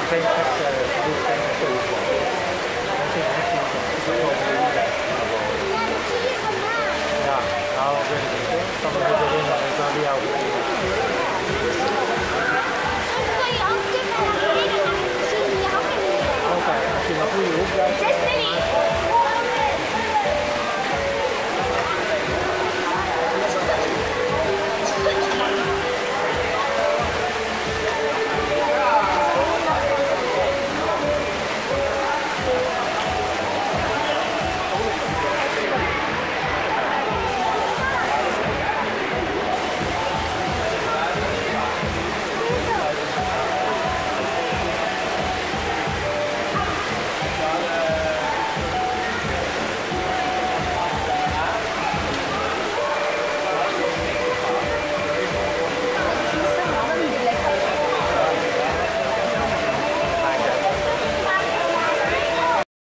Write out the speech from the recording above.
Geen echte, doe geen echte voetbal. Dat is echt niet zo. Ja, dat zie je vandaag. Ja, nou, dat weet ik niet hoor. Ik kan er weer winnen, dat is dan bij jou. Dan kan je ook terug naar beneden gaan en dan zie je je handen niet. Oké, als je een goede hoek blijft.